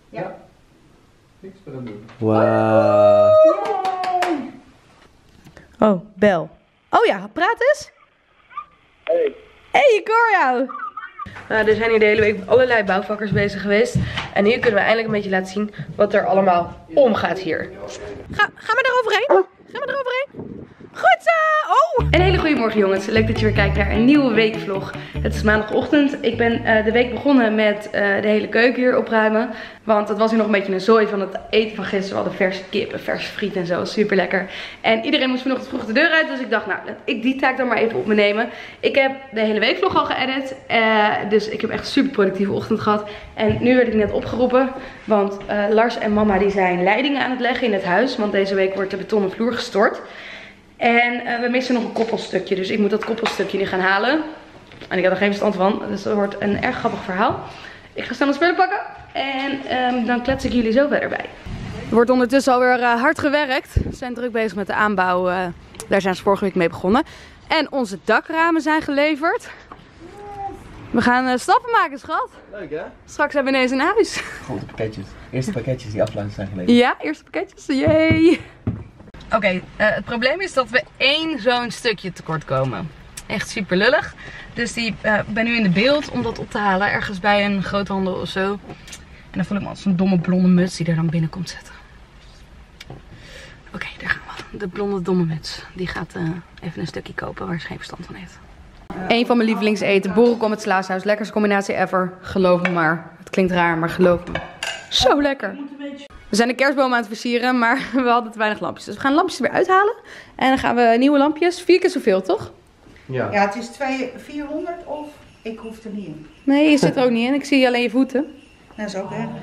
Ja. Niks meer aan doen. Wauw. Oh, bel. Oh ja, praat eens. Hey. Hey, ik hoor jou. Er zijn hier de hele week allerlei bouwvakkers bezig geweest. En hier kunnen we eindelijk een beetje laten zien wat er allemaal omgaat hier. Ga maar eroverheen. Ga maar eroverheen. Goed zo! Oh! Een hele goede morgen jongens. Leuk dat je weer kijkt naar een nieuwe weekvlog. Het is maandagochtend. Ik ben de week begonnen met de hele keuken hier opruimen. Want het was hier nog een beetje een zooi van het eten van gisteren. We hadden verse kip en verse friet en zo. Super lekker. En iedereen moest vanochtend vroeg de deur uit. Dus ik dacht, nou, laat ik die taak dan maar even op me nemen. Ik heb de hele weekvlog al geëdit. Dus ik heb echt een super productieve ochtend gehad. En nu werd ik net opgeroepen. Want Lars en mama die zijn leidingen aan het leggen in het huis. Want deze week wordt de betonnen vloer gestort. En we missen nog een koppelstukje, dus ik moet dat koppelstukje nu gaan halen. En ik heb er geen verstand van, dus dat wordt een erg grappig verhaal. Ik ga snel mijn spullen pakken en dan klets ik jullie zo verder bij. Er wordt ondertussen alweer hard gewerkt. We zijn druk bezig met de aanbouw, daar zijn ze vorige week mee begonnen. En onze dakramen zijn geleverd. We gaan stappen maken, schat. Leuk hè? Straks hebben we ineens een huis. Grote pakketjes. Eerste pakketjes die afgeluisterd zijn geleverd. Ja, eerste pakketjes, yay! Oké, het probleem is dat we één zo'n stukje tekort komen. Echt super lullig. Dus ik ben nu in de beeld om dat op te halen. Ergens bij een groothandel of zo. En dan voel ik me als een domme blonde muts die er dan binnen komt zetten. Oké, daar gaan we. De blonde domme muts. Die gaat even een stukje kopen waar ze geen verstand van heeft. Eén van mijn lievelingseten. Boerenkom met slaashuis. Lekkerste combinatie ever. Geloof me maar. Het klinkt raar, maar geloof me. Zo lekker. We zijn de kerstboom aan het versieren, maar we hadden te weinig lampjes. Dus we gaan de lampjes er weer uithalen. En dan gaan we nieuwe lampjes. 4 keer zoveel, toch? Ja. Ja, het is 400 of ik hoef er niet in. Nee, je zit er ook niet in. Ik zie alleen je voeten. Dat is ook erg.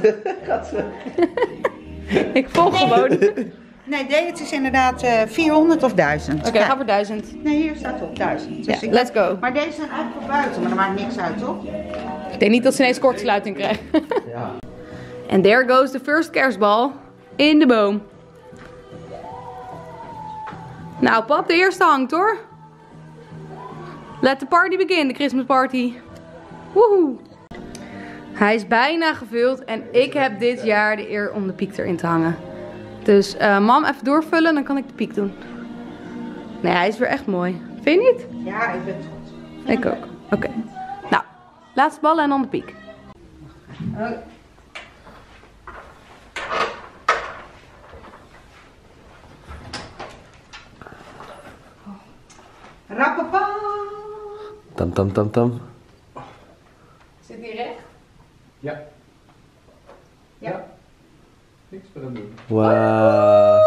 Ik volg gewoon. Nee, het is inderdaad 400 of 1000. Oké, ga voor 1000. Nee, hier staat op 1000. Dus Ja, let's go. Maar deze zijn eigenlijk voor buiten, maar dat maakt niks uit, toch? Ik denk niet dat ze ineens kortsluiting krijgen. Ja. En there goes the first kerstbal in de boom. Nou pap, de eerste hangt hoor. Let the party begin, de Christmas party. Woehoe. Hij is bijna gevuld en ik heb dit jaar de eer om de piek erin te hangen. Dus mam, even doorvullen, dan kan ik de piek doen. Nee, hij is weer echt mooi. Vind je niet? Ja, ik ben trots. Ik ook. Oké. Nou, laatste ballen en dan de piek. Rappapa! Tam tam tam tam. Zit die recht? Ja. Ja. Niks meer aan doen. Wauw.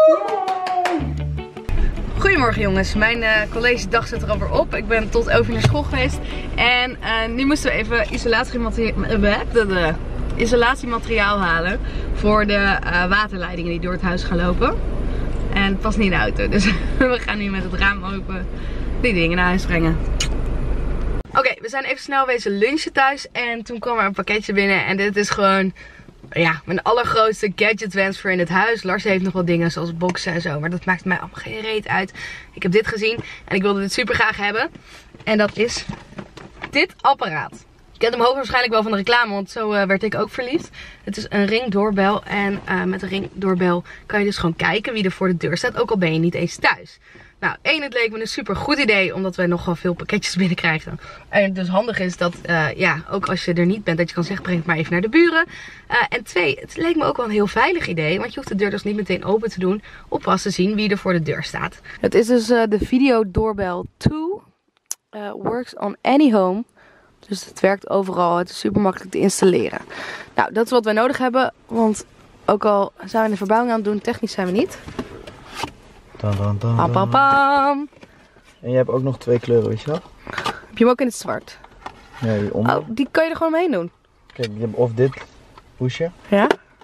Goedemorgen jongens, mijn collegedag zit er alweer op. Ik ben tot 11 uur naar school geweest. En nu moesten we even isolatiemateriaal halen voor de waterleidingen die door het huis gaan lopen. En het past niet in de auto, dus we gaan nu met het raam open die dingen naar huis brengen. Oké, we zijn even snel wezen lunchen thuis en toen kwam er een pakketje binnen en dit is gewoon... Ja, mijn allergrootste gadgetwens voor in het huis. Lars heeft nog wel dingen zoals boxen en zo. Maar dat maakt mij allemaal geen reet uit. Ik heb dit gezien en ik wilde dit super graag hebben. En dat is dit apparaat. Je kent hem hoogstwaarschijnlijk wel van de reclame, want zo werd ik ook verliefd. Het is een ringdoorbel en met een ringdoorbel kan je dus gewoon kijken wie er voor de deur staat. Ook al ben je niet eens thuis. Nou, het leek me een super goed idee, omdat we nogal veel pakketjes binnenkrijgen. En het dus handig is dat, ja, ook als je er niet bent, dat je kan zeggen, breng het maar even naar de buren. En 2, het leek me ook wel een heel veilig idee, want je hoeft de deur dus niet meteen open te doen, op pas te zien wie er voor de deur staat. Het is dus de Video Doorbell 2, works on any home. Dus het werkt overal, het is super makkelijk te installeren. Nou, dat is wat wij nodig hebben, want ook al zijn we een verbouwing aan het doen, technisch zijn we niet. Tam, tam, tam, Pam, pam, pam. En je hebt ook nog 2 kleuren, weet je wel? Heb je hem ook in het zwart? Ja, hieronder. Oh, die kan je er gewoon omheen doen. Kijk, je hebt of dit hoesje, Ja?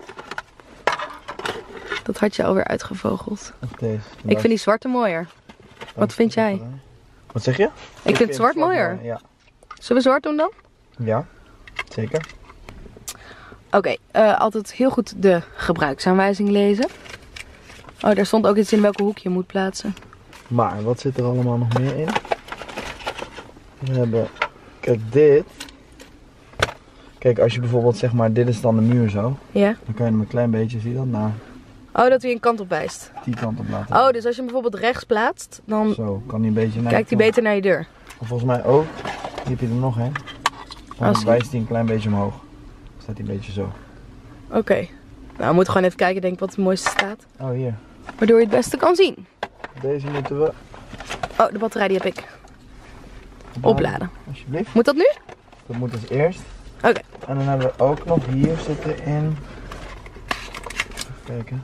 Dat had je alweer uitgevogeld. of deze. Ik vind die zwarte mooier. Wat vind jij? Wat zeg je? Ik vind zwart mooier. Ja. Zullen we zwart doen dan? Ja, zeker. Oké, altijd heel goed de gebruiksaanwijzing lezen. Oh, daar stond ook iets in welke hoek je moet plaatsen. Maar wat zit er allemaal nog meer in? We hebben, kijk dit. Kijk, als je bijvoorbeeld zeg maar, dit is dan de muur zo. Ja. Dan kan je hem een klein beetje, zie je dat, naar Oh, dat hij een kant op wijst. die kant op laten. Oh, dus als je hem bijvoorbeeld rechts plaatst, dan Zo, kan hij een beetje naar kijkt hij beter naar je deur. Of volgens mij ook. Hier heb je er nog een. Dan Als- wijst hij een klein beetje omhoog. Dan staat hij een beetje zo. Oké. Nou, we moeten gewoon even kijken, denk ik, wat het mooiste staat. Oh, hier. Waardoor je het beste kan zien. Deze moeten we Oh, de batterij die heb ik. Opladen. Alsjeblieft. Moet dat nu? Dat moet dus eerst. Oké. En dan hebben we ook nog hier zitten in. Even kijken.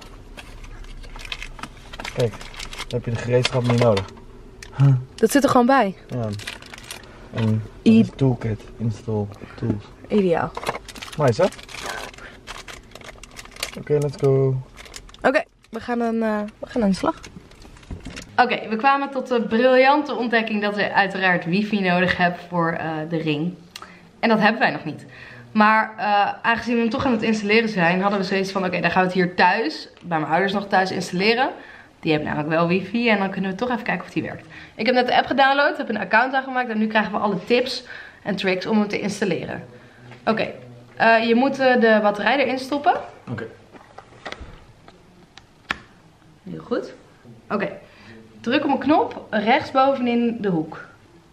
Kijk, dan heb je de gereedschap niet nodig. Dat zit er gewoon bij. Ja. En I- toolkit, install tools. Ideaal. Nice hè? Oké, let's go. Oké, we gaan aan de slag. Oké, we kwamen tot de briljante ontdekking dat je uiteraard wifi nodig hebt voor de ring. En dat hebben wij nog niet. Maar aangezien we hem toch aan het installeren zijn, hadden we zoiets van oké, dan gaan we het hier thuis, bij mijn ouders nog thuis installeren. Die hebben namelijk wel wifi en dan kunnen we toch even kijken of die werkt. Ik heb net de app gedownload, heb een account aangemaakt en nu krijgen we alle tips en tricks om hem te installeren. Oké, je moet de batterij erin stoppen. Oké. Heel goed. Oké. Druk op een knop rechtsbovenin de hoek.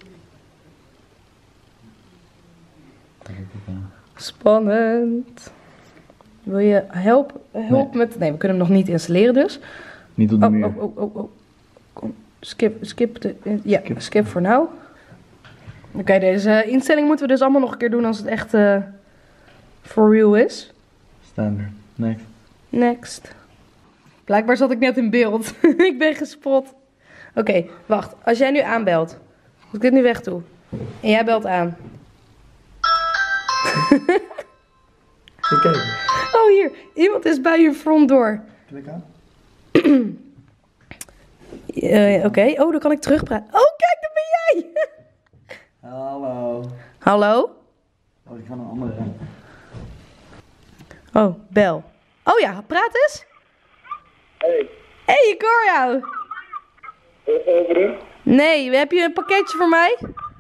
Spannend. Wil je hulp met... Nee, we kunnen hem nog niet installeren dus. Niet op de Oh, muur. oh. Kom, skip de... Ja, skip voor nou. Oké, deze instelling moeten we dus allemaal nog een keer doen als het echt for real is. Standaard. Next. Next. Blijkbaar zat ik net in beeld. Ik ben gespot. Oké, wacht. Als jij nu aanbelt, moet ik dit nu weg doen. En jij belt aan. Kijk. Oh, hier. Iemand is bij je front door. Klik aan. Oké. Oh, dan kan ik terugpraten. Oh, kijk, daar ben jij. Hallo. Hallo? Oh, ik ga naar een andere. Oh, bel. Oh ja, praat eens. Hey, Hé, ik hoor jou. over. Nee, heb je een pakketje voor mij?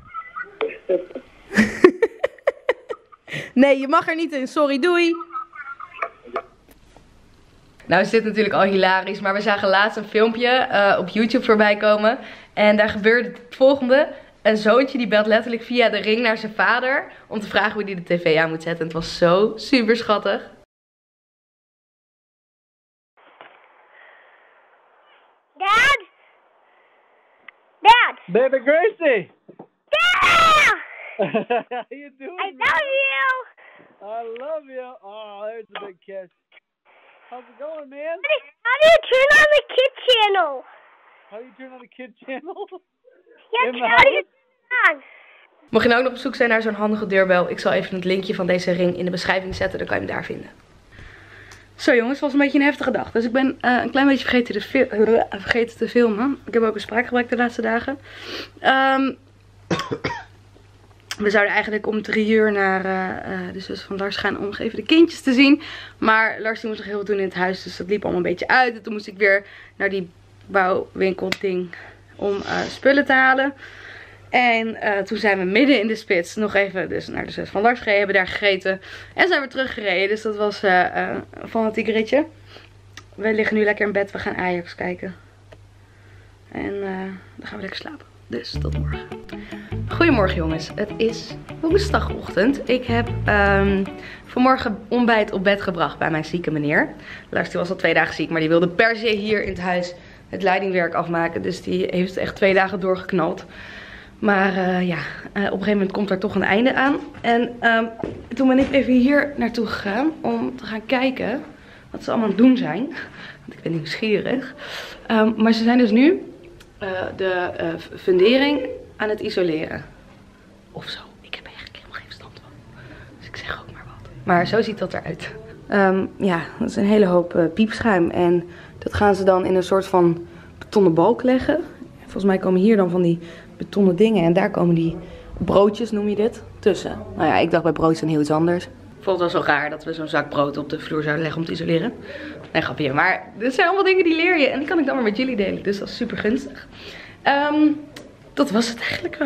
Nee, je mag er niet in. Sorry, doei. Nou is dit natuurlijk al hilarisch, maar we zagen laatst een filmpje op YouTube voorbij komen. En daar gebeurde het volgende. Een zoontje die belt letterlijk via de ring naar zijn vader om te vragen hoe hij de tv aan moet zetten. En het was zo super schattig. Dad? Dad? Baby Gracie! Dad! How you doing? I love you! I love you. Oh, there's a big kiss. How's it going, man? How do you turn on the kid channel? How do you turn on the kid channel? Yeah, In the how do you house? turn it on? Mocht je nou ook nog op zoek zijn naar zo'n handige deurbel, ik zal even het linkje van deze ring in de beschrijving zetten, dan kan je hem daar vinden. Zo jongens, het was een beetje een heftige dag. Dus ik ben een klein beetje vergeten te filmen. Ik heb ook een spraakgebrek de laatste dagen. We zouden eigenlijk om 3 uur naar de zus van Lars gaan om nog even de kindjes te zien. Maar Lars die moest nog heel wat doen in het huis, dus dat liep allemaal een beetje uit. En toen moest ik weer naar die bouwwinkel ding om spullen te halen. En toen zijn we midden in de spits nog even dus naar de zus van Lars gereden, hebben daar gegeten. En zijn we teruggereden, dus dat was een fanatiek ritje. We liggen nu lekker in bed, we gaan Ajax kijken. En dan gaan we lekker slapen. Dus tot morgen. Goedemorgen jongens, het is woensdagochtend. Ik heb vanmorgen ontbijt op bed gebracht bij mijn zieke meneer. Lars die was al 2 dagen ziek, maar die wilde per se hier in het huis het leidingwerk afmaken. Dus die heeft echt 2 dagen doorgeknald. Maar ja, op een gegeven moment komt er toch een einde aan. En toen ben ik even hier naartoe gegaan om te gaan kijken wat ze allemaal aan het doen zijn. Want ik ben nieuwsgierig. Maar ze zijn dus nu de fundering aan het isoleren. Of zo. Ik heb eigenlijk helemaal geen verstand van. Dus ik zeg ook maar wat. Maar zo ziet dat eruit. Ja, dat is een hele hoop piepschuim. En dat gaan ze dan in een soort van betonnen balk leggen. Volgens mij komen hier dan van die betonnen dingen. En daar komen die broodjes, noem je dit, tussen. Nou ja, ik dacht bij brood zijn heel iets anders. Ik vond het wel zo raar dat we zo'n zak brood op de vloer zouden leggen om te isoleren. Nee, grapje. Maar dit zijn allemaal dingen die leer je. En die kan ik dan maar met jullie delen. Dus dat is super gunstig. Dat was het eigenlijk wel.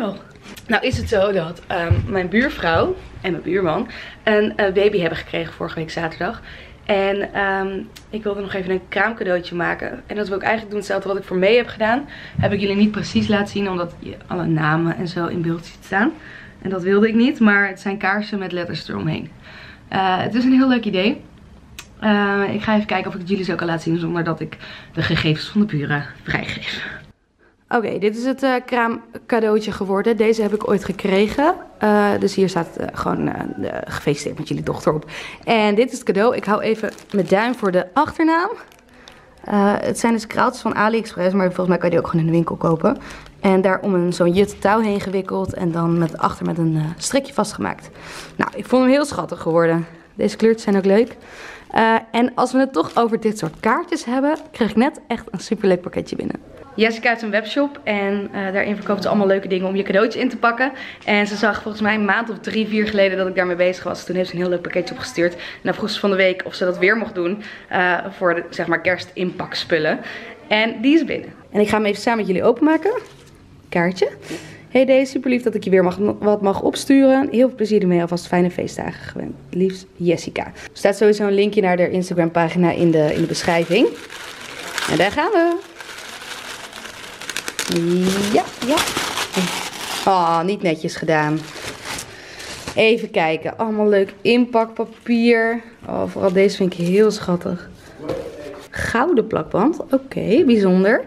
Nou is het zo dat mijn buurvrouw en mijn buurman een baby hebben gekregen vorige week zaterdag. En ik wilde nog even een kraamcadeautje maken. En dat wil ik eigenlijk doen hetzelfde wat ik voor mee heb gedaan. Heb ik jullie niet precies laten zien, omdat je alle namen en zo in beeld ziet staan. En dat wilde ik niet, maar het zijn kaarsen met letters eromheen. Het is een heel leuk idee. Ik ga even kijken of ik het jullie zo kan laten zien zonder dat ik de gegevens van de buren vrijgeef. Oké, dit is het kraamcadeautje geworden. Deze heb ik ooit gekregen. Dus hier staat gewoon gefeliciteerd met jullie dochter op. En dit is het cadeau. Ik hou even mijn duim voor de achternaam. Het zijn dus kraaltjes van AliExpress, maar volgens mij kan je die ook gewoon in de winkel kopen. En daar om zo'n jut touw heen gewikkeld en dan achter met een strikje vastgemaakt. Nou, ik vond hem heel schattig geworden. Deze kleurtjes zijn ook leuk. En als we het toch over dit soort kaartjes hebben, kreeg ik net echt een superleuk pakketje binnen. Jessica heeft een webshop en daarin verkoopt ze allemaal leuke dingen om je cadeautje in te pakken. En ze zag volgens mij een maand of 3, 4 geleden dat ik daarmee bezig was. Toen heeft ze een heel leuk pakketje opgestuurd. En dan vroeg ze van de week of ze dat weer mocht doen voor de, zeg maar, kerstinpakspullen. En die is binnen. En ik ga hem even samen met jullie openmaken. Kaartje. Hey Dee, super lief dat ik je weer wat mag opsturen. Heel veel plezier ermee, alvast fijne feestdagen gewenst. Liefst Jessica. Er staat sowieso een linkje naar haar Instagram pagina in de beschrijving. En daar gaan we. Ja. Oh, niet netjes gedaan. Even kijken. Allemaal leuk inpakpapier. Oh, vooral deze vind ik heel schattig. Gouden plakband. Oké, bijzonder.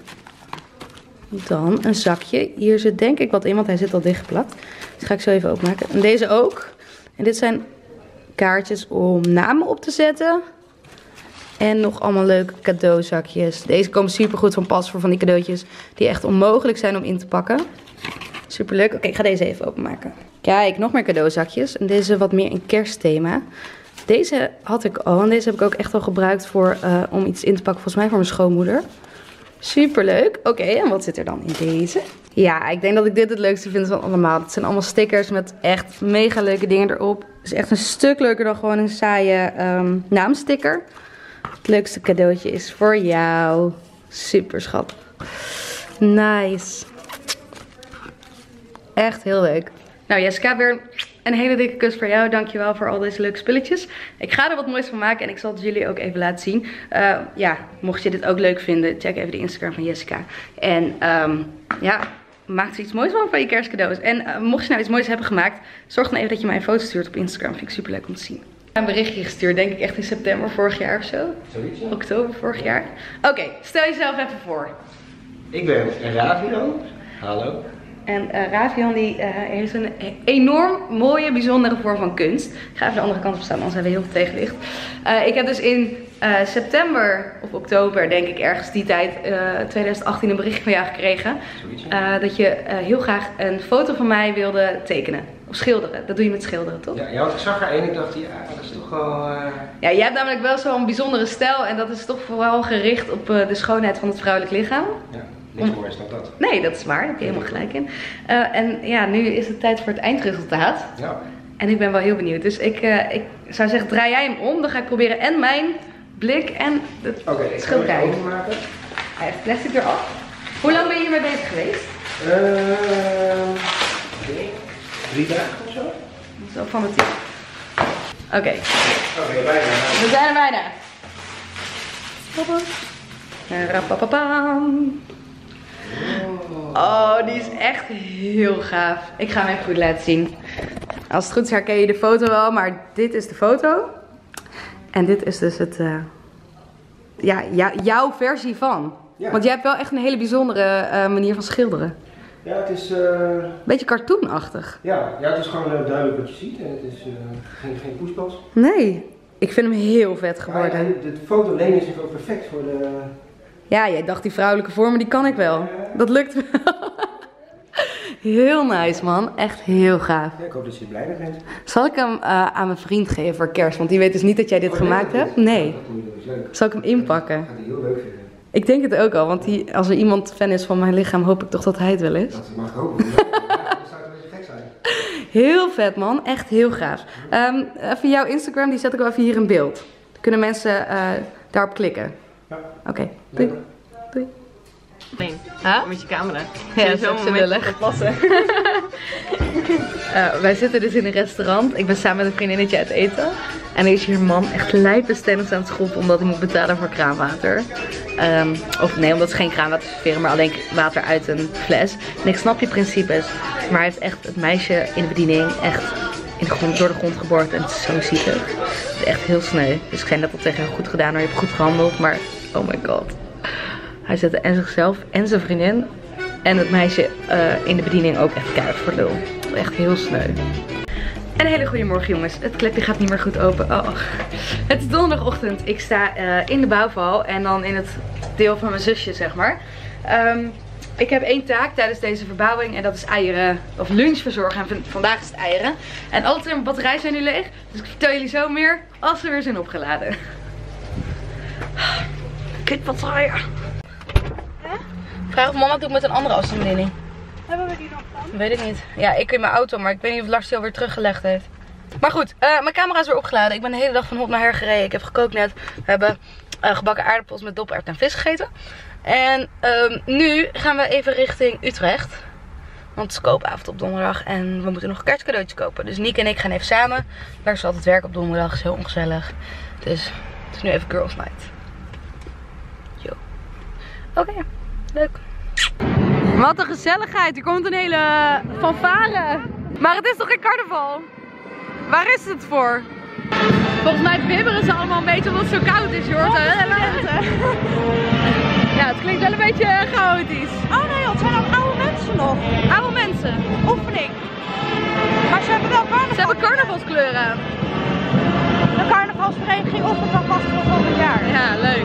Dan een zakje. Hier zit denk ik wat in, want hij zit al dichtgeplakt. Dus ga ik zo even openmaken. En deze ook. En dit zijn kaartjes om namen op te zetten. En nog allemaal leuke cadeauzakjes. Deze komen super goed van pas voor van die cadeautjes die echt onmogelijk zijn om in te pakken. Super leuk. Oké, ik ga deze even openmaken. Kijk, nog meer cadeauzakjes. En deze wat meer een kerstthema. Deze had ik al. En deze heb ik ook echt al gebruikt voor, om iets in te pakken. Volgens mij voor mijn schoonmoeder. Super leuk. Oké, en wat zit er dan in deze? Ja, ik denk dat ik dit het leukste vind van allemaal. Het zijn allemaal stickers met echt mega leuke dingen erop. Het is echt een stuk leuker dan gewoon een saaie naamsticker. Het leukste cadeautje is voor jou. Super schattig. Nice. Echt heel leuk. Nou Jessica, weer een hele dikke kus voor jou. Dankjewel voor al deze leuke spulletjes. Ik ga er wat moois van maken en ik zal het jullie ook even laten zien. Ja, mocht je dit ook leuk vinden, check even de Instagram van Jessica. En ja, maak er iets moois van je kerstcadeaus. En mocht je nou iets moois hebben gemaakt, zorg dan even dat je mij een foto stuurt op Instagram. Vind ik super leuk om te zien. Een berichtje gestuurd, denk ik echt in september vorig jaar of zo. Zoiets, ja. Oktober vorig jaar. Oké, stel jezelf even voor. Ik ben Ravian. Hallo. En Ravian die heeft een enorm mooie, bijzondere vorm van kunst. Ik ga even de andere kant op staan, anders hebben we heel veel tegenlicht. Ik heb dus in september of oktober, denk ik ergens die tijd, 2018 een berichtje van jou gekregen. Dat je heel graag een foto van mij wilde tekenen. Of schilderen. Dat doe je met schilderen, toch? Ja, want ik zag er één en ik dacht, ja, dat is toch wel... Ja, jij hebt namelijk wel zo'n bijzondere stijl. En dat is toch vooral gericht op de schoonheid van het vrouwelijk lichaam. Ja, niks moois dan dat. Nee, dat is waar. Daar heb je helemaal gelijk in. En ja, nu is het tijd voor het eindresultaat. Ja. En ik ben wel heel benieuwd. Dus ik zou zeggen, draai jij hem om. Dan ga ik proberen en mijn blik en het schilderij. Oké, ik ga het maken. Hij heeft plastic eraf. Hoe lang ben je hiermee bezig geweest? 3 dagen of zo? Zo van de 10. Oké. Oké, bijna. We zijn er bijna. Rapapapam. Oh, die is echt heel gaaf. Ik ga hem even goed laten zien. Als het goed is herken je de foto wel, maar dit is de foto. En dit is dus het, ja, jouw versie van. Ja. Want jij hebt wel echt een hele bijzondere manier van schilderen. Ja, het is... Beetje cartoonachtig. Ja, het is gewoon duidelijk wat je ziet. En het is geen poespas. Nee, ik vind hem heel vet geworden. Ja, de foto lenen is ook perfect voor de... Ja, jij dacht die vrouwelijke vormen, die kan ik wel. Dat lukt wel. Heel nice, man. Echt heel gaaf. Ja, ik hoop dat je er blij mee bent. Zal ik hem aan mijn vriend geven voor kerst? Want die weet dus niet dat jij dit gemaakt hebt. Nee. Dat is leuk. Zal ik hem inpakken? Dat gaat hij heel leuk vinden. Ik denk het ook al, want als er iemand fan is van mijn lichaam, hoop ik toch dat hij het wel is. Dat mag ik hopen. Dat zou een beetje gek zijn. Heel vet, man. Echt heel gaaf. Even jouw Instagram, die zet ik wel even hier in beeld. Dan kunnen mensen daarop klikken. Ja. Oké. Doei. Doei. Nee, Huh? met je camera. Ja, dat is ook zo lullig. Plassen. Wij zitten dus in een restaurant. Ik ben samen met een vriendinnetje uit eten. En er is hier een man echt lijpe stennis aan het schoppen omdat hij moet betalen voor kraanwater. Of nee, omdat ze geen kraanwater serveren, maar alleen water uit een fles. En ik snap je principes. Maar hij heeft echt het meisje in de bediening echt in de grond, door de grond geboord. En het is zo zielig. Het is echt heel sneu. Dus ik zei net al tegen hem, goed gedaan hoor, je hebt goed gehandeld. Maar oh my god. Hij zette en zichzelf en zijn vriendin en het meisje in de bediening ook echt keihard voor lul. Echt heel sneu. Een hele goede morgen jongens. Het klepje gaat niet meer goed open. Oh. Het is donderdagochtend. Ik sta in de bouwval en dan in het deel van mijn zusje zeg maar. Ik heb 1 taak tijdens deze verbouwing en dat is eieren of lunch verzorgen. En vandaag is het eieren. En alle 2 mijn batterijen zijn nu leeg. Dus ik vertel jullie zo meer als ze weer zijn opgeladen. Kijk batterijen. Vraag of mama het doet met een andere afstandsbediening. Hebben we die nog dan? Weet ik niet. Ja, ik in mijn auto, maar ik weet niet of Lars die alweer teruggelegd heeft. Maar goed, mijn camera is weer opgeladen. Ik ben de hele dag van hop naar her gereden. Ik heb gekookt net. We hebben gebakken aardappels met doppelert en vis gegeten. En nu gaan we even richting Utrecht. Want het is koopavond op donderdag en we moeten nog een kerstcadeautje kopen. Dus Niek en ik gaan even samen. Lars zal altijd werken op donderdag, is heel ongezellig. Dus het is nu even girls night. Yo. Oké, leuk. Wat een gezelligheid, er komt een hele fanfare. Maar het is toch geen carnaval? Waar is het voor? Volgens mij bibberen ze allemaal een beetje omdat het zo koud is, hoor. Ja, het klinkt wel een beetje chaotisch. Oh nee, het zijn ook oude mensen nog. Oude mensen. Oefening. Maar ze hebben wel carnaval. Ze hebben carnavalskleuren aan. De carnavalsvereniging oefent al vast voor volgend jaar. Ja, leuk.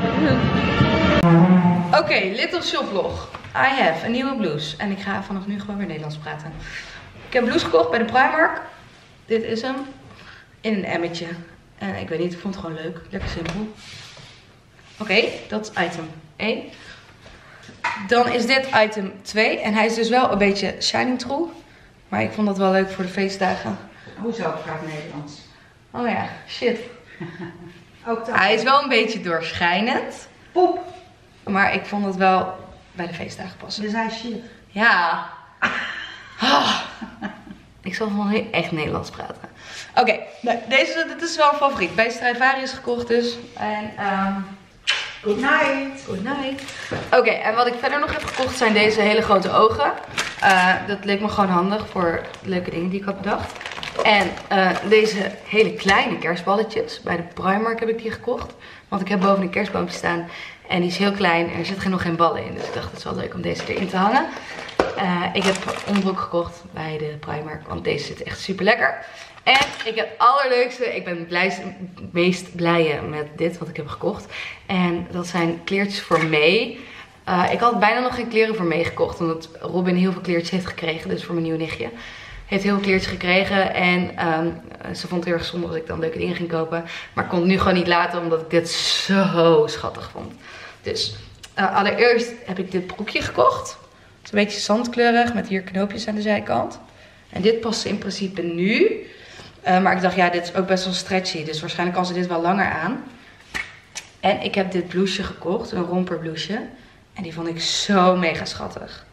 Oké, Little Shop vlog. I have een nieuwe blouse. En ik ga vanaf nu gewoon weer Nederlands praten. Ik heb een blouse gekocht bij de Primark. Dit is hem. In een emmetje. En ik weet niet, ik vond het gewoon leuk. Lekker simpel. Oké, dat is item 1. Dan is dit item 2. En hij is dus wel een beetje shining true. Maar ik vond dat wel leuk voor de feestdagen. Hoezo, praat Nederlands? Oh ja, shit. Ook dat. Hij is wel een beetje doorschijnend. Poep. Maar ik vond het wel bij de feestdagen passen. Dus hij is shit. Ja. Oh. Ik zal gewoon echt Nederlands praten. Oké, nou, dit is wel een favoriet. Bij Stradivarius gekocht dus. En Good night. good night. Oké, en wat ik verder nog heb gekocht zijn deze hele grote ogen. Dat leek me gewoon handig voor leuke dingen die ik had bedacht. En deze hele kleine kerstballetjes. Bij de Primark heb ik die gekocht. Want ik heb boven een kerstboompje staan. En die is heel klein en er zitten nog geen ballen in. Dus ik dacht het is wel leuk om deze erin te hangen. Ik heb onderbroek gekocht bij de Primark. Want deze zit echt super lekker. En ik heb het allerleukste. Ik ben het meest blije met dit wat ik heb gekocht. En dat zijn kleertjes voor May. Ik had bijna nog geen kleren voor May gekocht. Omdat Robin heel veel kleertjes heeft gekregen. Dus voor mijn nieuwe nichtje. Heeft heel veel kleertjes gekregen. En ze vond het heel erg zonde als ik dan leuke dingen ging kopen. Maar ik kon het nu gewoon niet laten. Omdat ik dit zo schattig vond. Dus allereerst heb ik dit broekje gekocht. Het is een beetje zandkleurig. Met hier knoopjes aan de zijkant. En dit past in principe nu. Maar ik dacht ja, dit is ook best wel stretchy. Dus waarschijnlijk kan ze dit wel langer aan. En ik heb dit blouseje gekocht. Een romperblouseje. En die vond ik zo mega schattig.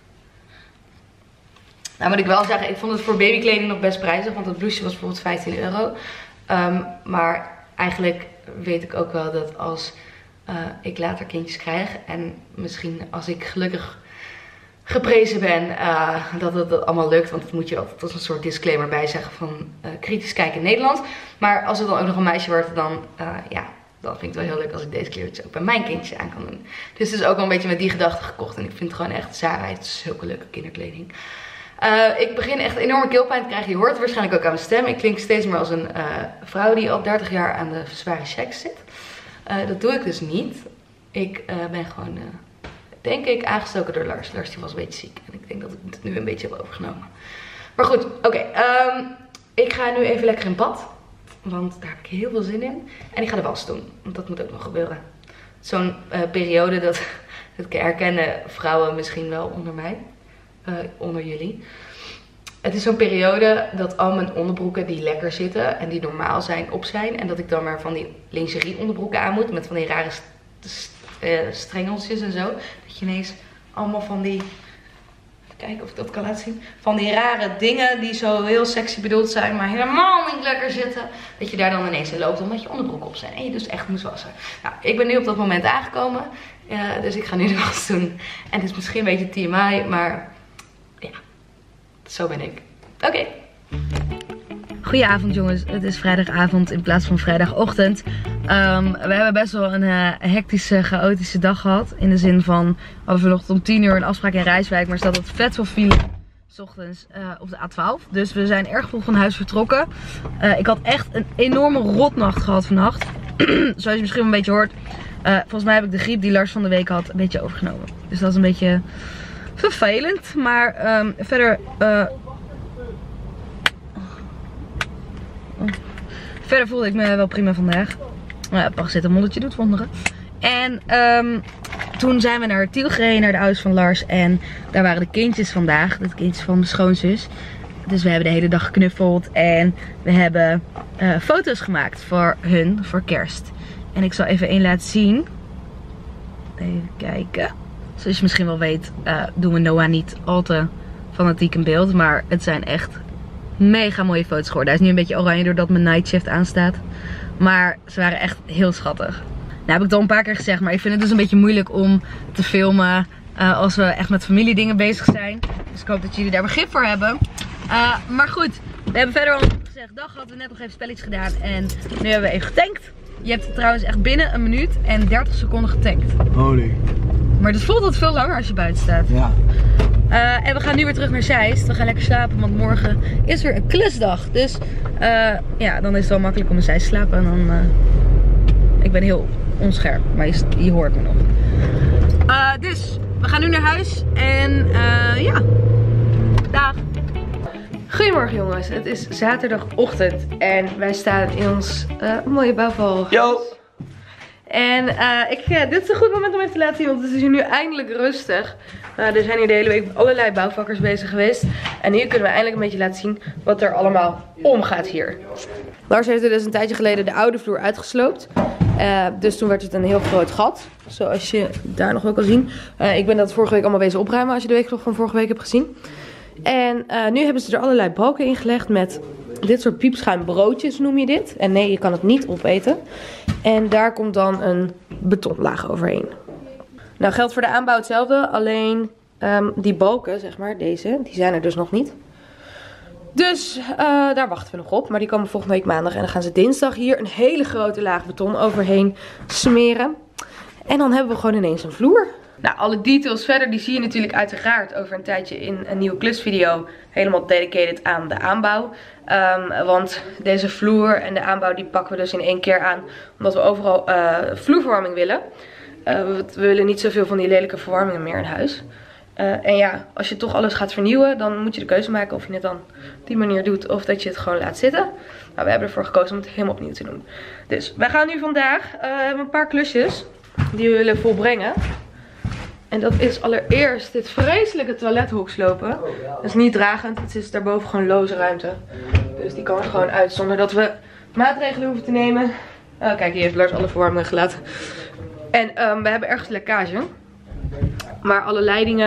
Nou moet ik wel zeggen, ik vond het voor babykleding nog best prijzig. Want het blouseje was bijvoorbeeld 15 euro. Maar eigenlijk weet ik ook wel dat als ik later kindjes krijg. En misschien als ik gelukkig geprezen ben, dat het allemaal lukt. Want dat moet je altijd als een soort disclaimer bij zeggen van kritisch kijken in Nederland. Maar als het dan ook nog een meisje wordt, dan ja, dan vind ik het wel heel leuk als ik deze kleertjes ook bij mijn kindjes aan kan doen. Dus het is ook wel een beetje met die gedachte gekocht. En ik vind het gewoon echt, Zara heeft zulke leuke kinderkleding. Ik begin echt enorme keelpijn te krijgen. Je hoort het waarschijnlijk ook aan mijn stem. Ik klink steeds meer als een vrouw die al 30 jaar aan de zware seks zit. Dat doe ik dus niet. Ik ben gewoon, denk ik, aangestoken door Lars. Lars die was een beetje ziek. En ik denk dat ik het nu een beetje heb overgenomen. Maar goed, oké. Ik ga nu even lekker in bad. Want daar heb ik heel veel zin in. En ik ga de was doen. Want dat moet ook nog gebeuren. Zo'n periode dat herkennen vrouwen misschien wel onder mij. Onder jullie. Het is zo'n periode dat al mijn onderbroeken die lekker zitten en die normaal zijn op zijn. En dat ik dan maar van die lingerie onderbroeken aan moet. Met van die rare strengeltjes en zo. Dat je ineens allemaal van die kijken of ik dat kan laten zien. Van die rare dingen die zo heel sexy bedoeld zijn, maar helemaal niet lekker zitten. Dat je daar dan ineens in loopt omdat je onderbroek op zijn. En je dus echt moet wassen. Nou, ik ben nu op dat moment aangekomen. Dus ik ga nu de was doen. En het is misschien een beetje TMI, maar ja, zo ben ik. Oké. Goedenavond jongens, het is vrijdagavond in plaats van vrijdagochtend. We hebben best wel een hectische, chaotische dag gehad. In de zin van, we hadden vanochtend om 10 uur een afspraak in Rijswijk. Maar er staat dat vet veel file 's ochtends op de A12. Dus we zijn erg vroeg van huis vertrokken. Ik had echt een enorme rotnacht gehad vannacht. Zoals je misschien een beetje hoort. Volgens mij heb ik de griep die Lars van de week had een beetje overgenomen. Dus dat is een beetje vervelend. Maar verder... Verder voelde ik me wel prima vandaag. Wacht, zit een molletje doet wonderen. En toen zijn we naar Tiel gereden, naar de ouders van Lars. En daar waren de kindjes vandaag. De kindjes van mijn schoonzus. Dus we hebben de hele dag geknuffeld. En we hebben foto's gemaakt voor hun, voor kerst. En ik zal even één laten zien. Even kijken. Zoals je misschien wel weet, doen we Noah niet al te fanatiek in beeld. Maar het zijn echt mega mooie foto's geworden. Hij is nu een beetje oranje doordat mijn night shift aanstaat. Maar ze waren echt heel schattig. Nou heb ik het al een paar keer gezegd, maar ik vind het dus een beetje moeilijk om te filmen als we echt met familiedingen bezig zijn. Dus ik hoop dat jullie daar begrip voor hebben. Maar goed, we hebben verder al gezegd, dag hadden we net nog even spelletjes gedaan en nu hebben we even getankt. Je hebt trouwens echt binnen een minuut en 30 seconden getankt. Holy. Maar het voelt altijd veel langer als je buiten staat. Ja. En we gaan nu weer terug naar Zeist. We gaan lekker slapen, want morgen is weer een klusdag. Dus ja, dan is het wel makkelijk om in Zeist te slapen. En dan, ik ben heel onscherp, maar je hoort me nog. Dus, we gaan nu naar huis. En ja, dag. Goedemorgen jongens, het is zaterdagochtend. En wij staan in ons mooie bouwval. Yo! En dit is een goed moment om even te laten zien, want het is hier nu eindelijk rustig. Er zijn hier de hele week allerlei bouwvakkers bezig geweest. En hier kunnen we eindelijk een beetje laten zien wat er allemaal omgaat hier. Lars heeft er dus een tijdje geleden de oude vloer uitgesloopt. Dus toen werd het een heel groot gat. Zoals je daar nog wel kan zien. Ik ben dat vorige week allemaal bezig opruimen als je de week van vorige week hebt gezien. En nu hebben ze er allerlei balken in gelegd met dit soort piepschuimbroodjes noem je dit. En nee, je kan het niet opeten. En daar komt dan een betonlaag overheen. Nou geldt voor de aanbouw hetzelfde, alleen die balken, zeg maar, deze, die zijn er dus nog niet. Dus daar wachten we nog op, maar die komen volgende week maandag. En dan gaan ze dinsdag hier een hele grote laag beton overheen smeren. En dan hebben we gewoon ineens een vloer. Nou, alle details verder, die zie je natuurlijk uiteraard over een tijdje in een nieuwe klusvideo. Helemaal dedicated aan de aanbouw. Want deze vloer en de aanbouw die pakken we dus in één keer aan. Omdat we overal vloerverwarming willen. We willen niet zoveel van die lelijke verwarmingen meer in huis. En ja, als je toch alles gaat vernieuwen, dan moet je de keuze maken of je het dan op die manier doet of dat je het gewoon laat zitten. Nou, we hebben ervoor gekozen om het helemaal opnieuw te doen. Dus wij gaan nu vandaag een paar klusjes die we willen volbrengen. En dat is allereerst dit vreselijke toilethok slopen. Dat is niet dragend, het is daarboven gewoon loze ruimte. Dus die kan er gewoon uit zonder dat we maatregelen hoeven te nemen. Kijk, hier heeft Lars alle verwarmingen gelaten. En we hebben ergens lekkage. Maar alle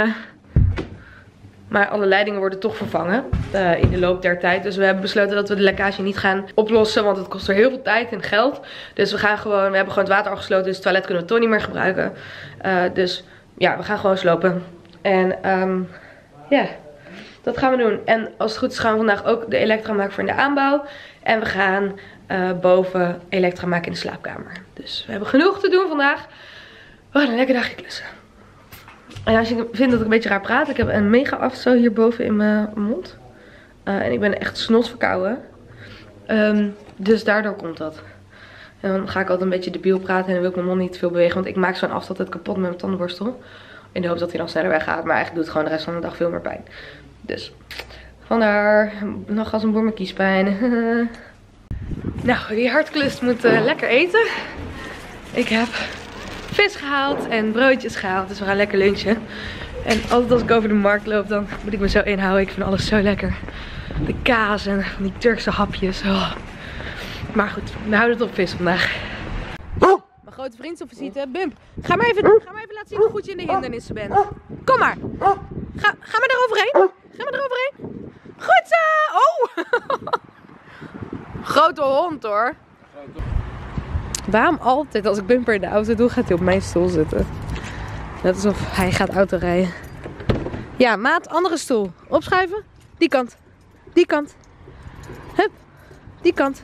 leidingen worden toch vervangen in de loop der tijd. Dus we hebben besloten dat we de lekkage niet gaan oplossen. Want het kost er heel veel tijd en geld. Dus we hebben gewoon het water afgesloten. Dus het toilet kunnen we toch niet meer gebruiken. Dus ja, we gaan gewoon slopen. En ja, dat gaan we doen. En als het goed is gaan we vandaag ook de elektra maken voor in de aanbouw. En we gaan boven elektra maken in de slaapkamer. Dus we hebben genoeg te doen vandaag. We gaan een lekker dagje klussen. En als je vindt dat ik een beetje raar praat, ik heb een mega afzo hierboven in mijn mond. En ik ben echt snot verkouden. Dus daardoor komt dat. En dan ga ik altijd een beetje debiel praten en dan wil ik mijn mond niet te veel bewegen. Want ik maak zo'n afstand altijd kapot met mijn tandenborstel. In de hoop dat hij dan sneller weggaat. Maar eigenlijk doet het gewoon de rest van de dag veel meer pijn. Dus vandaar nog als een boer met kiespijn. Nou, die hardklust moet lekker eten. Ik heb vis gehaald en broodjes gehaald. Dus we gaan lekker lunchen. En altijd als ik over de markt loop, dan moet ik me zo inhouden. Ik vind alles zo lekker. De kaas en die Turkse hapjes. Oh. Maar goed, we houden het op vis vandaag. Mijn grote vriend is op visite. Bump, ga maar even laten zien hoe goed je in de hindernissen bent. Kom maar. Ga maar eroverheen. Ga maar eroverheen. Goed zo. Oh. Grote hond hoor. Waarom altijd als ik bumper in de auto doe, gaat hij op mijn stoel zitten? Net alsof hij gaat autorijden. Ja, maat, andere stoel. Opschuiven. Die kant. Die kant. Hup. Die kant.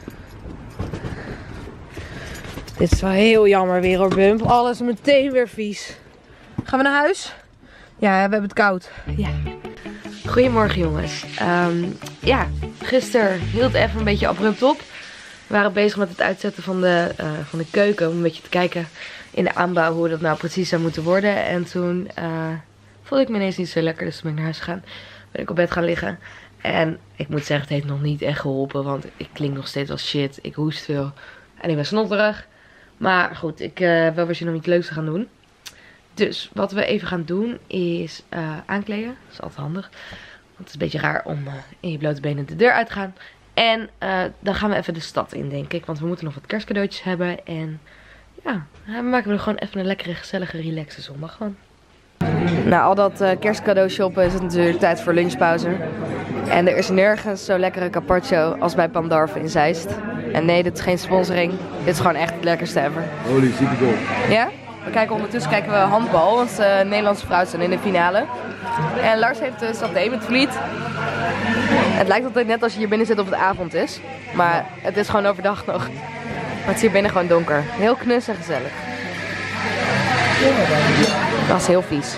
Dit is wel heel jammer weer hoor, Bump. Alles meteen weer vies. Gaan we naar huis? Ja, we hebben het koud. Ja. Goedemorgen jongens. Ja, gisteren hield even een beetje abrupt op. We waren bezig met het uitzetten van de keuken. Om een beetje te kijken in de aanbouw hoe dat nou precies zou moeten worden. En toen voelde ik me ineens niet zo lekker. Dus toen ben ik naar huis gegaan. Ben ik op bed gaan liggen. En ik moet zeggen, het heeft nog niet echt geholpen. Want ik klink nog steeds als shit. Ik hoest veel. En ik ben snotterig. Maar goed, ik heb wel weer zin om iets leuks te gaan doen. Dus wat we even gaan doen is aankleden. Dat is altijd handig. Want het is een beetje raar om in je blote benen de deur uit te gaan. En dan gaan we even de stad in, denk ik. Want we moeten nog wat kerstcadeautjes hebben. En ja, we maken er gewoon even een lekkere, gezellige, relaxe zondag van. Nou, al dat kerstcadeau shoppen is het natuurlijk tijd voor lunchpauze. En er is nergens zo lekkere carpaccio als bij Pandorf in Zeist. En nee, dit is geen sponsoring. Dit is gewoon echt het lekkerste ever. Holy, zieke goal. Ja? Ondertussen kijken we handbal, want de Nederlandse vrouwen zijn in de finale. En Lars heeft saté met vliet. Het lijkt altijd net als je hier binnen zit of het avond is. Maar het is gewoon overdag nog. Maar het is hier binnen gewoon donker. Heel knus en gezellig. Dat is heel vies.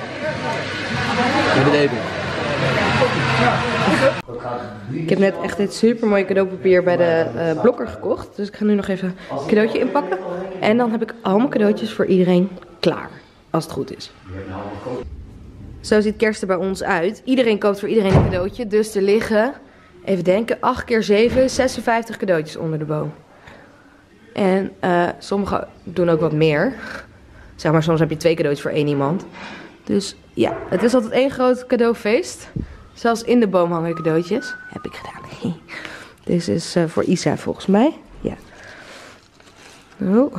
Ik heb net echt dit super mooie cadeaupapier bij de Blokker gekocht. Dus ik ga nu nog even een cadeautje inpakken. En dan heb ik al mijn cadeautjes voor iedereen klaar. Als het goed is. Zo ziet kerst er bij ons uit. Iedereen koopt voor iedereen een cadeautje. Dus er liggen, even denken, 8 keer 7, 56 cadeautjes onder de boom. En sommigen doen ook wat meer. Zeg maar, soms heb je 2 cadeautjes voor 1 iemand. Dus ja, het is altijd één groot cadeaufeest. Zelfs in de boom hangen cadeautjes. Heb ik gedaan. Dit is voor Isa volgens mij. Ja. Oh.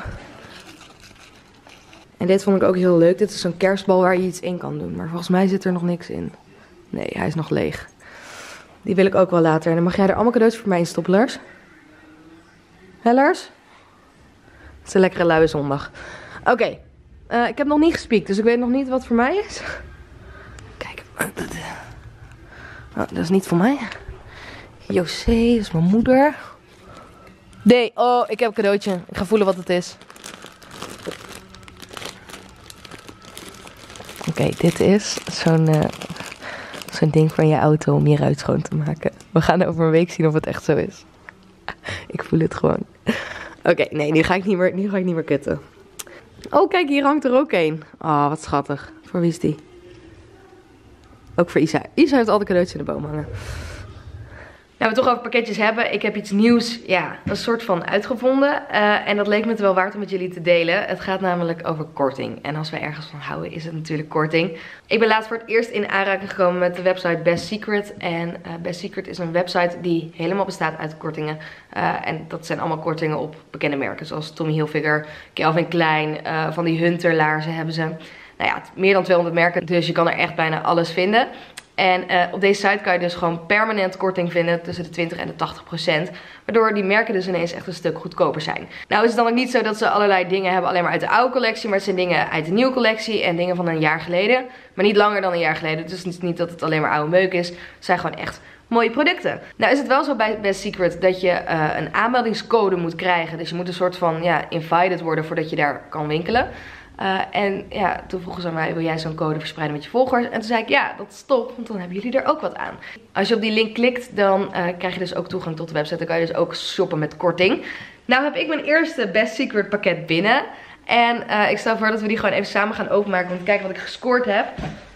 En dit vond ik ook heel leuk. Dit is zo'n kerstbal waar je iets in kan doen. Maar volgens mij zit er nog niks in. Nee, hij is nog leeg. Die wil ik ook wel later. En dan mag jij er allemaal cadeautjes voor mij in stoppen, Lars. Hé, Lars? Het is een lekkere luie zondag. Oké. Ik heb nog niet gespiekt, dus ik weet nog niet wat voor mij is. Kijk. Oh, dat is niet voor mij. José, dat is mijn moeder. Nee, oh, ik heb een cadeautje. Ik ga voelen wat het is. Oké, dit is zo'n ding van je auto om je ruit schoon te maken. We gaan over een week zien of het echt zo is. Ik voel het gewoon. Oké, nee, nu ga ik niet meer kutten. Oh, kijk, hier hangt er ook een. Oh, wat schattig. Voor wie is die? Ook voor Isa. Isa heeft al de cadeautjes in de boom hangen. Nou, we toch over pakketjes hebben. Ik heb iets nieuws, ja, een soort van uitgevonden. En dat leek me wel waard om met jullie te delen. Het gaat namelijk over korting. En als we ergens van houden, is het natuurlijk korting. Ik ben laatst voor het eerst in aanraking gekomen met de website Best Secret. En Best Secret is een website die helemaal bestaat uit kortingen. En dat zijn allemaal kortingen op bekende merken. Zoals Tommy Hilfiger, Calvin Klein, van die Hunter laarzen hebben ze. Nou ja, meer dan 200 merken, dus je kan er echt bijna alles vinden. En op deze site kan je dus gewoon permanent korting vinden tussen de 20 en de 80%. Waardoor die merken dus ineens echt een stuk goedkoper zijn. Nou is het dan ook niet zo dat ze allerlei dingen hebben alleen maar uit de oude collectie. Maar het zijn dingen uit de nieuwe collectie en dingen van een jaar geleden. Maar niet langer dan een jaar geleden. Dus het is niet dat het alleen maar oude meuk is. Het zijn gewoon echt mooie producten. Nou is het wel zo bij Best Secret dat je een aanmeldingscode moet krijgen. Dus je moet een soort van invited worden voordat je daar kan winkelen. En ja, toen vroegen ze aan mij, wil jij zo'n code verspreiden met je volgers? En toen zei ik, ja, dat is top, want dan hebben jullie er ook wat aan. Als je op die link klikt, dan krijg je dus ook toegang tot de website. Dan kan je dus ook shoppen met korting. Nou heb ik mijn eerste Best Secret pakket binnen. En ik stel voor dat we die gewoon even samen gaan openmaken om te kijken wat ik gescoord heb.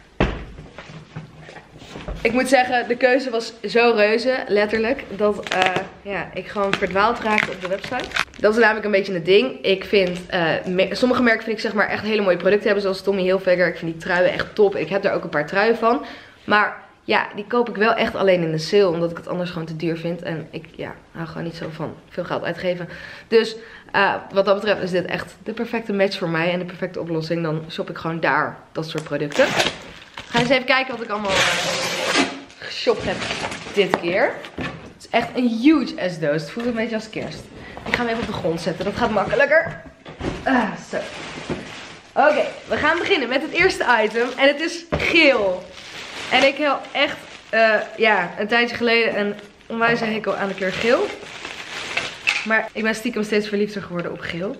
Ik moet zeggen, de keuze was zo reuze, letterlijk, dat ik gewoon verdwaald raakte op de website. Dat is namelijk een beetje een ding. Ik vind, sommige merken vind ik zeg maar echt hele mooie producten hebben, zoals Tommy Hilfiger. Ik vind die truien echt top. Ik heb er ook een paar truien van. Maar ja, die koop ik wel echt alleen in de sale, omdat ik het anders gewoon te duur vind. En ik hou gewoon niet zo van veel geld uitgeven. Dus wat dat betreft is dit echt de perfecte match voor mij en de perfecte oplossing. Dan shop ik gewoon daar dat soort producten. We gaan eens even kijken wat ik allemaal geshopt heb dit keer. Het is echt een huge S-doos. Het voelt een beetje als kerst. Ik ga hem even op de grond zetten. Dat gaat makkelijker. Zo. Oké, we gaan beginnen met het eerste item. En het is geel. En ik heb echt, een tijdje geleden een onwijze hekel aan de kleur geel. Maar ik ben stiekem steeds verliefder geworden op geel.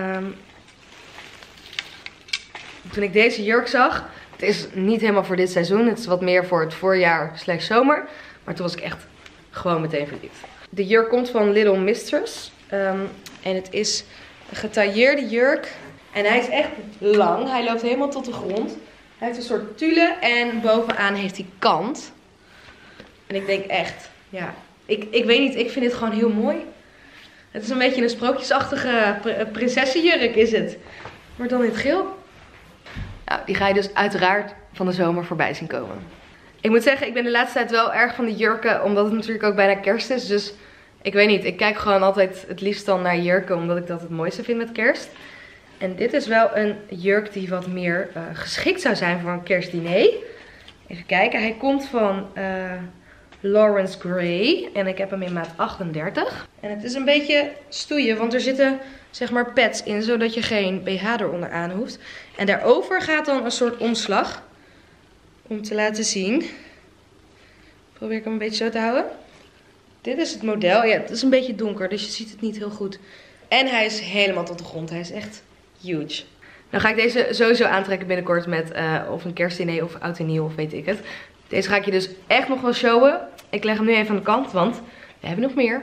Toen ik deze jurk zag, het is niet helemaal voor dit seizoen. Het is wat meer voor het voorjaar/zomer. Maar toen was ik echt gewoon meteen verliefd. De jurk komt van Little Mistress. En het is een getailleerde jurk. En hij is echt lang. Hij loopt helemaal tot de grond. Hij heeft een soort tulle en bovenaan heeft hij kant. En ik denk echt, ja, ik weet niet, ik vind dit gewoon heel mooi. Het is een beetje een sprookjesachtige prinsessenjurk is het. Maar dan in het geel. Nou, die ga je dus uiteraard van de zomer voorbij zien komen. Ik moet zeggen, ik ben de laatste tijd wel erg van de jurken, omdat het natuurlijk ook bijna kerst is. Dus ik weet niet, ik kijk gewoon altijd het liefst dan naar jurken, omdat ik dat het mooiste vind met kerst. En dit is wel een jurk die wat meer geschikt zou zijn voor een kerstdiner. Even kijken, hij komt van Lawrence Gray. En ik heb hem in maat 38. En het is een beetje stoeien, want er zitten zeg maar pads in, zodat je geen BH eronder aan hoeft. En daarover gaat dan een soort omslag. Om te laten zien. Probeer ik hem een beetje zo te houden. Dit is het model. Ja, het is een beetje donker, dus je ziet het niet heel goed. En hij is helemaal tot de grond. Hij is echt huge. Nou ga ik deze sowieso aantrekken binnenkort met of een kerstdiner of oud en nieuw of weet ik het. Deze ga ik je dus echt nog wel showen. Ik leg hem nu even aan de kant, want we hebben nog meer.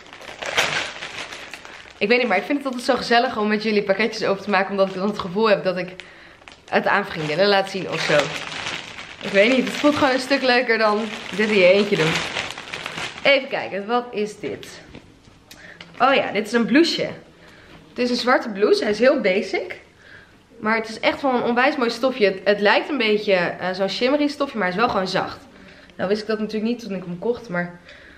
Ik weet niet, maar ik vind het altijd zo gezellig om met jullie pakketjes open te maken. Omdat ik dan het gevoel heb dat ik het aan vriendinnen laat zien of zo. Ik weet niet, het voelt gewoon een stuk leuker dan dit in je eentje doen. Even kijken, wat is dit? Oh ja, dit is een blouseje. Het is een zwarte blouse, hij is heel basic. Maar het is echt van een onwijs mooi stofje. Het lijkt een beetje zo'n shimmery stofje, maar hij is wel gewoon zacht. Nou wist ik dat natuurlijk niet toen ik hem kocht, maar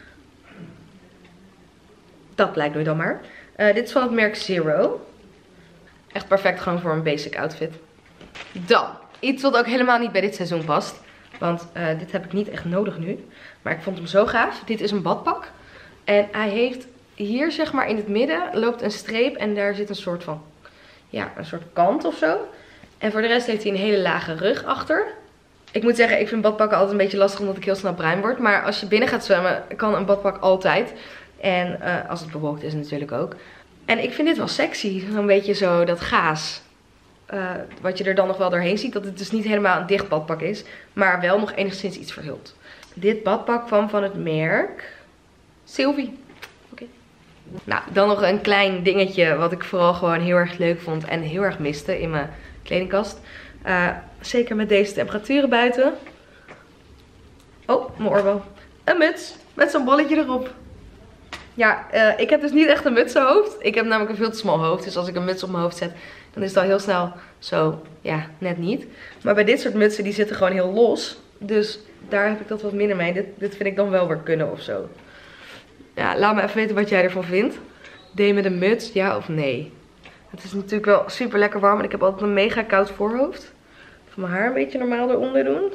dat blijkt nu dan maar. Dit is van het merk Zero. Echt perfect gewoon voor een basic outfit. Dan, iets wat ook helemaal niet bij dit seizoen past. Want dit heb ik niet echt nodig nu. Maar ik vond hem zo gaaf. Dit is een badpak. En hij heeft hier zeg maar in het midden loopt een streep en daar zit een soort van, ja, een soort kant of zo. En voor de rest heeft hij een hele lage rug achter. Ik moet zeggen, ik vind badpakken altijd een beetje lastig omdat ik heel snel bruin word. Maar als je binnen gaat zwemmen, kan een badpak altijd. En als het bewolkt is natuurlijk ook. En ik vind dit wel sexy. Een beetje zo dat gaas. Wat je er dan nog wel doorheen ziet. Dat het dus niet helemaal een dicht badpak is. Maar wel nog enigszins iets verhult. Dit badpak kwam van het merk Sylvie. Oké. Nou, dan nog een klein dingetje wat ik vooral gewoon heel erg leuk vond. En heel erg miste in mijn kledingkast. Zeker met deze temperaturen buiten. Oh, mijn oorbel. Een muts met zo'n bolletje erop. Ja, ik heb dus niet echt een mutsenhoofd. Ik heb namelijk een veel te smal hoofd. Dus als ik een muts op mijn hoofd zet, dan is het al heel snel zo, ja, net niet. Maar bij dit soort mutsen, die zitten gewoon heel los. Dus daar heb ik dat wat minder mee. Dit vind ik dan wel weer kunnen of zo. Ja, laat me even weten wat jij ervan vindt. Deed je met een muts, ja of nee? Het is natuurlijk wel super lekker warm. En ik heb altijd een mega koud voorhoofd. Even mijn haar een beetje normaal eronder doen.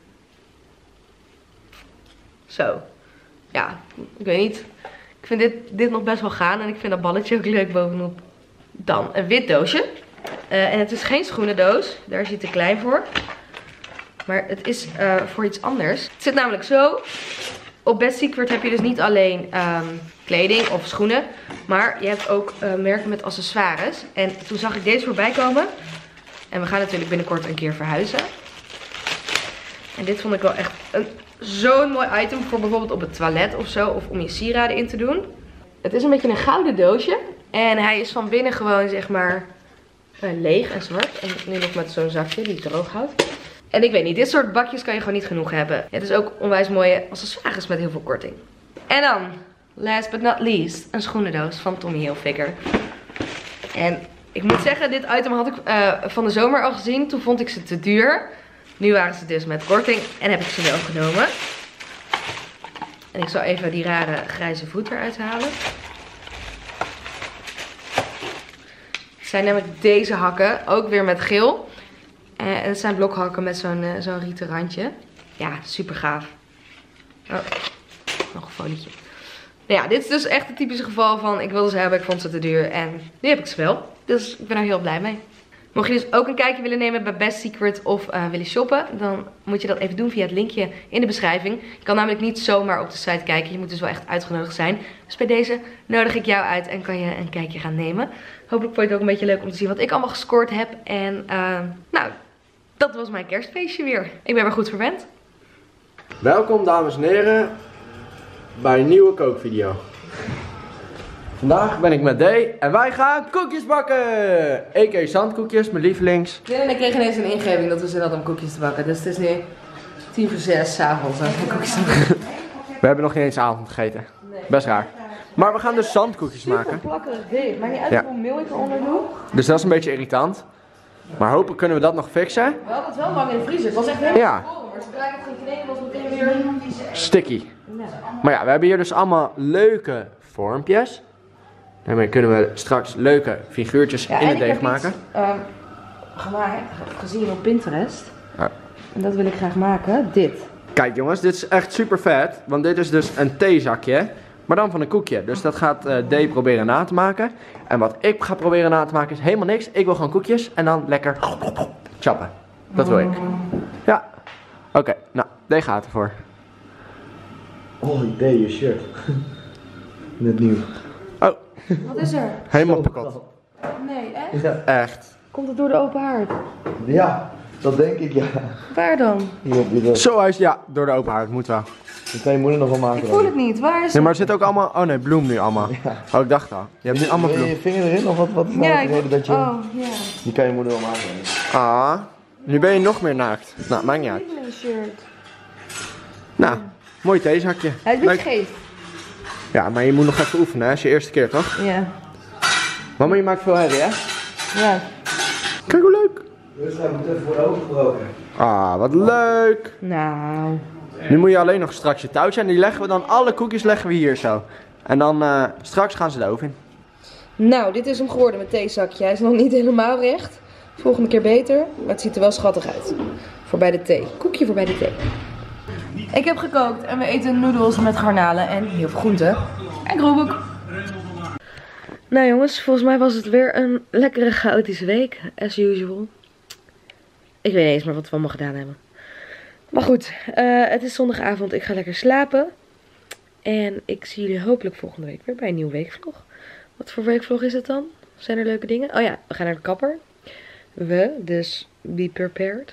Zo. Ja, ik weet niet. Ik vind dit nog best wel gaan. En ik vind dat balletje ook leuk bovenop. Dan een wit doosje. En het is geen schoenendoos. Daar is hij te klein voor. Maar het is voor iets anders. Het zit namelijk zo. Op Best Secret heb je dus niet alleen kleding of schoenen. Maar je hebt ook merken met accessoires. En toen zag ik deze voorbij komen. En we gaan natuurlijk binnenkort een keer verhuizen. En dit vond ik wel echt zo'n mooi item voor bijvoorbeeld op het toilet of zo. Of om je sieraden in te doen. Het is een beetje een gouden doosje. En hij is van binnen gewoon zeg maar leeg en zwart. En nu nog met zo'n zakje die het droog houdt. En ik weet niet, dit soort bakjes kan je gewoon niet genoeg hebben. Het is ook onwijs mooie accessoires met heel veel korting. En dan, last but not least, een schoenendoos van Tommy Hilfiger. En ik moet zeggen, dit item had ik van de zomer al gezien. Toen vond ik ze te duur. Nu waren ze dus met korting en heb ik ze wel genomen. En ik zal even die rare grijze voet eruit halen. Het zijn namelijk deze hakken, ook weer met geel. En het zijn blokhakken met zo'n rieten randje. Ja, super gaaf. Oh, nog een folietje. Nou ja, dit is dus echt het typische geval van ik wilde ze hebben, ik vond ze te duur. En nu heb ik ze wel. Dus ik ben er heel blij mee. Mocht je dus ook een kijkje willen nemen bij Best Secret of willen shoppen, dan moet je dat even doen via het linkje in de beschrijving. Je kan namelijk niet zomaar op de site kijken, je moet dus wel echt uitgenodigd zijn. Dus bij deze nodig ik jou uit en kan je een kijkje gaan nemen. Hopelijk vond je het ook een beetje leuk om te zien wat ik allemaal gescoord heb. En nou, dat was mijn kerstfeestje weer. Ik ben weer goed verwend. Welkom dames en heren bij een nieuwe kookvideo. Vandaag ben ik met Day en wij gaan koekjes bakken! A.k.a. zandkoekjes, mijn lievelings. Dylan en ik kregen ineens een ingeving dat we zin hadden om koekjes te bakken. Dus het is nu 5:45 s'avonds en koekjes te bakken. We hebben nog niet eens avond gegeten. Nee. Best raar. Maar we gaan dus zandkoekjes maken. Super plakkerig ding. Maakt niet uit hoeveel meel ik eronder doe. Dus dat is een beetje irritant. Maar hopelijk kunnen we dat nog fixen. We hadden het wel lang in de vriezer. Het was echt helemaal vol. Maar zodra ik het ging kneden was het meteen weer sticky. Maar ja, we hebben hier dus allemaal leuke vormpjes. Daarmee kunnen we straks leuke figuurtjes in het deeg maken. Gezien op Pinterest. Ja. En dat wil ik graag maken. Dit. Kijk jongens, dit is echt super vet. Want dit is dus een theezakje. Maar dan van een koekje. Dus dat gaat Day proberen na te maken. En wat ik ga proberen na te maken is helemaal niks. Ik wil gewoon koekjes. En dan lekker chappen. Dat wil ik. Ja. Oké, nou, Day gaat ervoor. Oh, idee, je shirt. Net nieuw. Oh. Wat is er? Helemaal pakot. Nee, echt? Ja. Echt. Komt het door de open haard? Ja, dat denk ik, ja. Waar dan? Hier op je Zo is, ja, door de open haard, moet wel. Dat kan je moeder nog wel maken. Ik voel het niet. Waar is het? Nee, maar er zit ook allemaal, oh nee, bloem nu allemaal. Ja. Oh, ik dacht al. Je hebt nu allemaal Wil je bloem. je vinger erin of wat is nou de reden dat je... Oh, ja. Die kan je moeder wel maken. Ah, nu ben je nog meer naakt. Nou, maakt niet uit. Een shirt. Nou, mooi theezakje. Hij is een beetje scheef. Ja, maar je moet nog even oefenen, hè? Dat is je eerste keer, toch? Ja. Mama, je maakt veel herrie, hè? Ja. Kijk hoe leuk. Dus hij moet even voor de ogen gebroken. Ah, wat leuk. Nou. Nu moet je alleen nog straks je touwtje en die leggen we dan, alle koekjes leggen we hier zo. En dan straks gaan ze de oven in. Nou, dit is hem geworden, mijn theezakje. Hij is nog niet helemaal recht. Volgende keer beter. Maar het ziet er wel schattig uit. Voor bij de thee. Koekje voor bij de thee. Ik heb gekookt en we eten noedels met garnalen en heel veel groenten. En groenboek. Nou jongens, volgens mij was het weer een lekkere chaotische week. As usual. Ik weet niet eens meer wat we allemaal gedaan hebben. Maar goed, het is zondagavond. Ik ga lekker slapen. En ik zie jullie hopelijk volgende week weer bij een nieuwe weekvlog. Wat voor weekvlog is het dan? Zijn er leuke dingen? Oh ja, we gaan naar de kapper. Dus be prepared.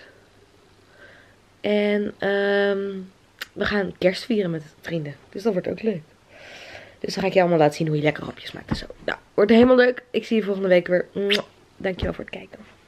En we gaan kerst vieren met vrienden. Dus dat wordt ook leuk. Dus dan ga ik je allemaal laten zien hoe je lekker hapjes maakt en zo. Nou, wordt helemaal leuk. Ik zie je volgende week weer. Dankjewel voor het kijken.